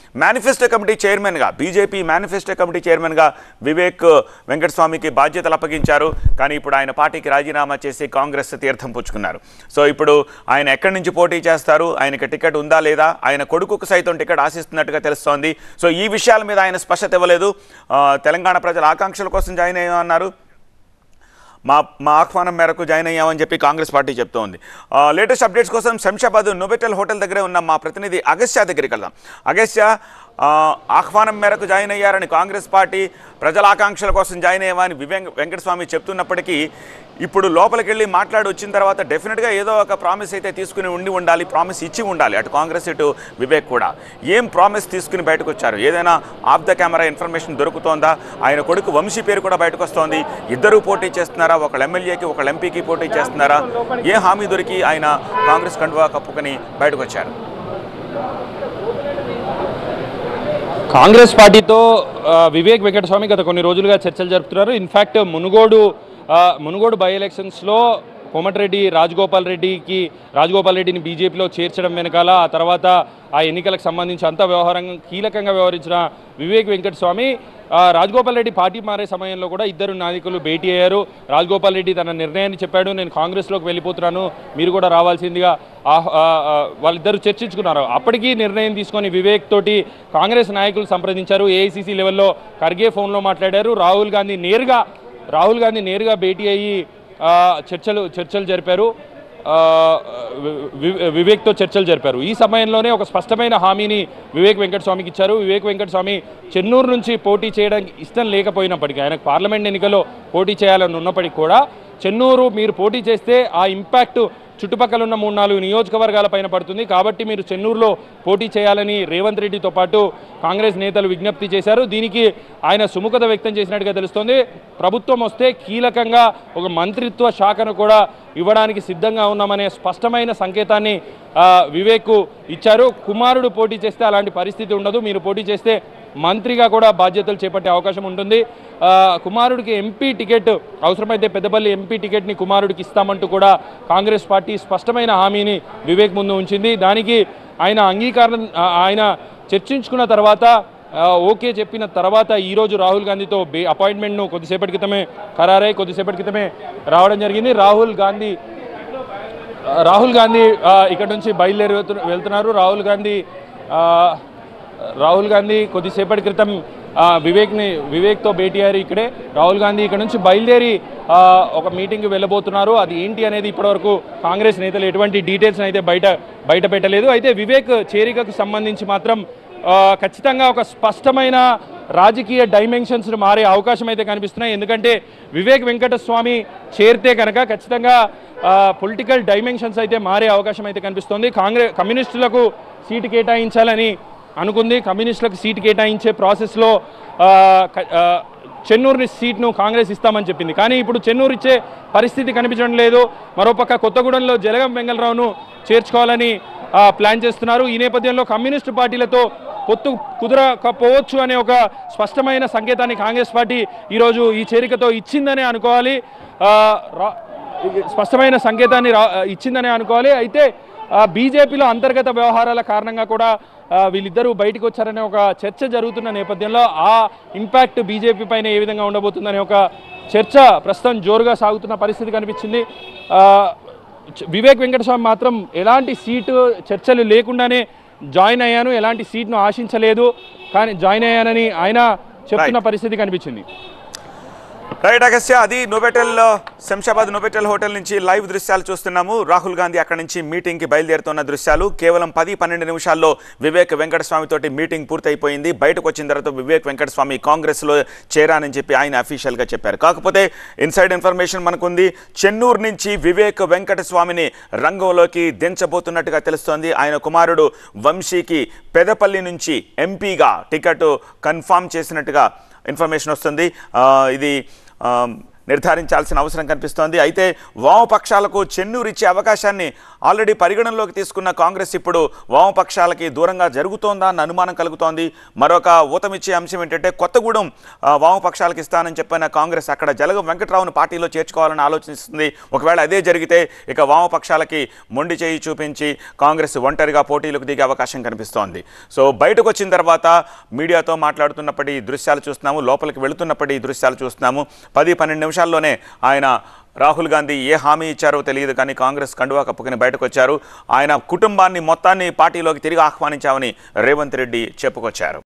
Manifesto committee చైర్మన్గా BJP manifesto committee చైర్మన్గా వివేక్ వెంకటస్వామికి బాధ్యతలు అప్పగించారు. కానీ ఇప్పుడు ఆయన పార్టీకి రాజీనామా చేసి కాంగ్రెస్ తీర్థం పుచ్చుకున్నారు. సో ఇప్పుడు ఆయన ఎక్కడి నుంచి పోటీ చేస్తారు, ఆయనకి టికెట్ ఉందా లేదా, ఆయన కొడుకుకు సైతం టికెట్ ఆశిస్తున్నట్టుగా తెలుస్తోంది. సో ఈ విషయాల మీద ఆయన స్పష్టత ఇవ్వలేదు. తెలంగాణ ప్రజల ఆకాంక్షల కోసం జాయిన్ అయ్యామన్నారు. మా ఆహ్వానం మేరకు జాయిన్ అయ్యామని చెప్పి కాంగ్రెస్ పార్టీ చెప్తోంది. లేటెస్ట్ అప్డేట్స్ కోసం శంషాబాద్ నోబెటెల్ హోటల్ దగ్గరే ఉన్న మా ప్రతినిధి అగస్త్య దగ్గరికి వెళ్దాం. అగస్త్య, ఆహ్వానం మేరకు జాయిన్ అయ్యారని కాంగ్రెస్ పార్టీ ప్రజల ఆకాంక్షల కోసం జాయిన్ అయ్యామని వెంకటస్వామి చెప్తున్నప్పటికీ ఇప్పుడు లోపలికి వెళ్ళి మాట్లాడి వచ్చిన తర్వాత డెఫినెట్గా ఏదో ఒక ప్రామిస్ అయితే తీసుకుని ఉండాలి, ప్రామిస్ ఇచ్చి ఉండాలి అటు కాంగ్రెస్ ఇటు వివేక్ కూడా. ఏం ప్రామిస్ తీసుకుని బయటకు వచ్చారు? ఏదైనా ఆఫ్ ద కెమెరా ఇన్ఫర్మేషన్ దొరుకుతోందా? ఆయన కొడుకు వంశీ పేరు కూడా బయటకు వస్తోంది. ఇద్దరూ పోటీ చేస్తున్నారా? ఒకళ్ళు ఎమ్మెల్యేకి ఒకళ్ళు ఎంపీకి పోటీ చేస్తున్నారా? ఏ హామీ దొరికి ఆయన కాంగ్రెస్ కండువా కప్పుకొని బయటకు వచ్చారు? కాంగ్రెస్ పార్టీతో వివేక్ వెంకటస్వామి గత కొన్ని రోజులుగా చర్చలు జరుపుతున్నారు. ఇన్ఫ్యాక్ట్ మునుగోడు బై ఎలక్షన్స్లో కోమటిరెడ్డి రాజగోపాల్ రెడ్డిని బీజేపీలో చేర్చడం వెనకాల, ఆ తర్వాత ఆ ఎన్నికలకు సంబంధించి అంత కీలకంగా వ్యవహరించిన వివేక్ వెంకటస్వామి రాజగోపాల్ రెడ్డి పార్టీ మారే సమయంలో కూడా ఇద్దరు నాయకులు భేటీ అయ్యారు. రాజగోపాల్ రెడ్డి తన నిర్ణయాన్ని చెప్పాడు, నేను కాంగ్రెస్లోకి వెళ్ళిపోతున్నాను, మీరు కూడా రావాల్సిందిగా వాళ్ళిద్దరూ చర్చించుకున్నారు. అప్పటికీ నిర్ణయం తీసుకొని వివేక్ తోటి కాంగ్రెస్ నాయకులు సంప్రదించారు. ఏఐసీసీ లెవెల్లో ఖర్గే ఫోన్లో మాట్లాడారు. రాహుల్ గాంధీ నేరుగా భేటీ అయ్యి చర్చలు జరిపారు. వివేక్తో చర్చలు జరిపారు. ఈ సమయంలోనే ఒక స్పష్టమైన హామీని వివేక్ వెంకటస్వామికి ఇచ్చారు. వివేక్ వెంకటస్వామి చెన్నూరు నుంచి పోటీ చేయడానికి ఇష్టం లేకపోయినప్పటికీ, ఆయనకు పార్లమెంట్ ఎన్నికల్లో పోటీ చేయాలని ఉన్నప్పటికీ కూడా చెన్నూరు మీరు పోటీ చేస్తే ఆ ఇంపాక్ట్ చుట్టుపక్కల ఉన్న 3-4 నియోజకవర్గాల పైన పడుతుంది, కాబట్టి మీరు చెన్నూరులో పోటీ చేయాలని రేవంత్ రెడ్డితో పాటు కాంగ్రెస్ నేతలు విజ్ఞప్తి చేశారు. దీనికి ఆయన సుముఖత వ్యక్తం చేసినట్టుగా తెలుస్తోంది. ప్రభుత్వం వస్తే కీలకంగా ఒక మంత్రిత్వ శాఖను కూడా ఇవ్వడానికి సిద్ధంగా ఉన్నామనే స్పష్టమైన సంకేతాన్ని వివేక్ ఇచ్చారు. కుమారుడు పోటీ చేస్తే అలాంటి పరిస్థితి ఉండదు, మీరు పోటీ చేస్తే మంత్రిగా కూడా బాధ్యతలు చేపట్టే అవకాశం ఉంటుంది. కుమారుడికి ఎంపీ టికెట్ అవసరమైతే పెద్దపల్లి ఎంపీ టికెట్ని కుమారుడికి ఇస్తామంటూ కూడా కాంగ్రెస్ పార్టీ స్పష్టమైన హామీని వివేక్ ముందు ఉంచింది. దానికి ఆయన చర్చించుకున్న తర్వాత ఓకే చెప్పిన తర్వాత ఈరోజు రాహుల్ గాంధీతో అపాయింట్మెంట్ను కొద్దిసేపటి క్రితమే రావడం జరిగింది. రాహుల్ గాంధీ ఇక్కడ నుంచి బయలుదేరి వెళ్తున్నారు. రాహుల్ గాంధీ కొద్దిసేపటి క్రితం వివేక్తో భేటీ అయ్యారు. ఇక్కడే రాహుల్ గాంధీ ఇక్కడ నుంచి బయలుదేరి ఒక మీటింగ్కి వెళ్ళబోతున్నారు. అది ఏంటి అనేది ఇప్పటివరకు కాంగ్రెస్ నేతలు ఎటువంటి డీటెయిల్స్ అయితే బయట పెట్టలేదు. అయితే వివేక్ చేరికకు సంబంధించి మాత్రం ఖచ్చితంగా ఒక స్పష్టమైన రాజకీయ డైమెన్షన్స్ మారే అవకాశం అయితే కనిపిస్తున్నాయి. ఎందుకంటే వివేక్ వెంకటస్వామి చేరితే కనుక ఖచ్చితంగా పొలిటికల్ డైమెన్షన్స్ అయితే మారే అవకాశం అయితే కనిపిస్తోంది. కమ్యూనిస్టులకు సీటు కేటాయించాలని అనుకుంది. కమ్యూనిస్టులకు సీటు కేటాయించే ప్రాసెస్లో చెన్నూరు సీట్ను కాంగ్రెస్ ఇస్తామని చెప్పింది. కానీ ఇప్పుడు చెన్నూరు ఇచ్చే పరిస్థితి కనిపించడం లేదు. మరోపక్క కొత్తగూడెంలో జలగం వెంగళరావును చేర్చుకోవాలని ప్లాన్ చేస్తున్నారు. ఈ నేపథ్యంలో కమ్యూనిస్టు పార్టీలతో పొత్తు కుదరకపోవచ్చు అనే ఒక స్పష్టమైన సంకేతాన్ని కాంగ్రెస్ పార్టీ ఈరోజు ఈ చేరికతో ఇచ్చిందనే అనుకోవాలి. స్పష్టమైన సంకేతాన్ని ఇచ్చిందనే అనుకోవాలి. అయితే బీజేపీలో అంతర్గత వ్యవహారాల కారణంగా కూడా వీళ్ళిద్దరూ బయటకు వచ్చారనే ఒక చర్చ జరుగుతున్న నేపథ్యంలో ఆ ఇంపాక్ట్ బీజేపీ పైన ఏ విధంగా ఉండబోతుందనే ఒక చర్చ ప్రస్తుతం జోరుగా సాగుతున్న పరిస్థితి కనిపించింది. వివేక్ వెంకటస్వామి మాత్రం ఎలాంటి సీటు చర్చలు లేకుండానే జాయిన్ అయ్యాను, ఎలాంటి సీట్ను ఆశించలేదు, కానీ జాయిన్ అయ్యానని ఆయన చెప్తున్న పరిస్థితి కనిపించింది. రైట్ అగస్త్య, అది శంషాబాద్ నోబెటెల్ హోటల్ నుంచి లైవ్ దృశ్యాలు చూస్తున్నాము. రాహుల్ గాంధీ అక్కడి నుంచి మీటింగ్కి బయలుదేరుతున్న దృశ్యాలు. కేవలం 10-12 నిమిషాల్లో వివేక్ వెంకటస్వామి తోటి మీటింగ్ పూర్తయిపోయింది. బయటకు వచ్చిన తర్వాత వివేక్ వెంకటస్వామి కాంగ్రెస్లో చేరానని చెప్పి ఆయన అఫీషియల్గా చెప్పారు. కాకపోతే ఇన్సైడ్ ఇన్ఫర్మేషన్ మనకుంది. చెన్నూరు నుంచి వివేక్ వెంకటస్వామిని రంగంలోకి దించబోతున్నట్టుగా తెలుస్తోంది. ఆయన కుమారుడు వంశీకి పెదపల్లి నుంచి ఎంపీగా టికెట్ కన్ఫామ్ చేసినట్టుగా ఇన్ఫర్మేషన్ వస్తుంది. ఇది నిర్ధారించాల్సిన అవసరం కనిపిస్తోంది. అయితే వామపక్షాలకు చెన్నూరు ఇచ్చే అవకాశాన్ని ఆల్రెడీ పరిగణనలోకి తీసుకున్న కాంగ్రెస్ ఇప్పుడు వామపక్షాలకి దూరంగా జరుగుతోందా అన్న అనుమానం కలుగుతోంది. మరొక ఊతమిచ్చే అంశం ఏంటంటే కొత్తగూడెం వామపక్షాలకు ఇస్తానని చెప్పిన కాంగ్రెస్ అక్కడ జలగం వెంకట్రావును పార్టీలో చేర్చుకోవాలని ఆలోచిస్తుంది. ఒకవేళ అదే జరిగితే ఇక వామపక్షాలకి మొండి చేయి చూపించి కాంగ్రెస్ ఒంటరిగా పోటీలకు దిగే అవకాశం కనిపిస్తోంది. సో బయటకు వచ్చిన తర్వాత మీడియాతో మాట్లాడుతున్నప్పటి దృశ్యాలు చూస్తున్నాము, లోపలికి వెళుతున్నప్పటి దృశ్యాలు చూస్తున్నాము. 10-12 నిమిషాల్లోనే ఆయన రాహుల్ గాంధీ ఏ హామీ ఇచ్చారో తెలియదు, కానీ కాంగ్రెస్ కండువా కప్పుకుని బయటకు వచ్చారు. ఆయన కుటుంబాన్ని మొత్తాన్ని పార్టీలోకి తిరిగి ఆహ్వానించామని రేవంత్ రెడ్డి చెప్పుకొచ్చారు.